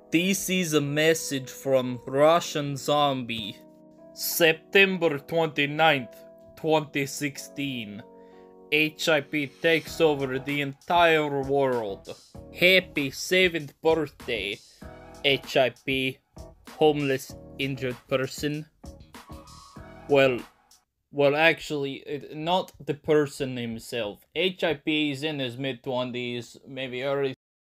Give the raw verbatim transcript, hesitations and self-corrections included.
This is a message from Russian Zombie. September twenty-ninth, twenty sixteen. H I P takes over the entire world. Happy seventh birthday, H I P. Homeless injured person. Well, well actually, it, not the person himself. H I P is in his mid twenties, maybe early